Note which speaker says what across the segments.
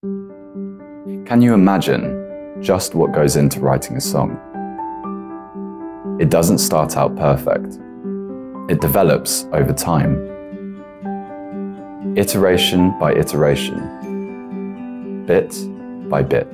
Speaker 1: Can you imagine just what goes into writing a song? It doesn't start out perfect. It develops over time. Iteration by iteration. Bit by bit.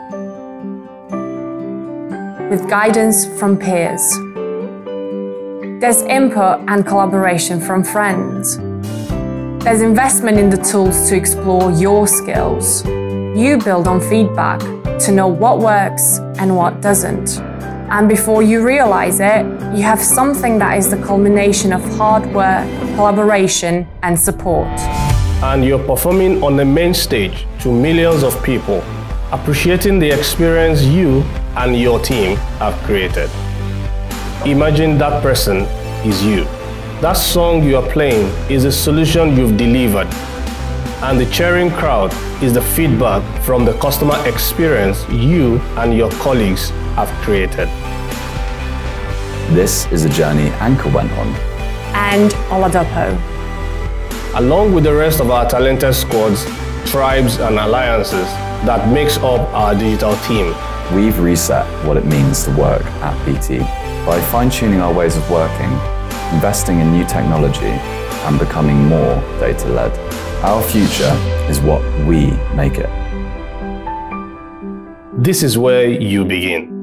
Speaker 2: With guidance from peers. There's input and collaboration from friends. There's investment in the tools to explore your skills. You build on feedback to know what works and what doesn't. And before you realize it, you have something that is the culmination of hard work, collaboration, and support.
Speaker 3: And you're performing on the main stage to millions of people, appreciating the experience you and your team have created. Imagine that person is you. That song you are playing is a solution you've delivered. And the cheering crowd is the feedback from the customer experience you and your colleagues have created.
Speaker 1: This is a journey Anchor went on.
Speaker 2: And Oladapo.
Speaker 3: Along with the rest of our talented squads, tribes and alliances that makes up our digital team.
Speaker 1: We've reset what it means to work at BT by fine-tuning our ways of working, investing in new technology, and becoming more data-led. Our future is what we make it.
Speaker 3: This is where you begin.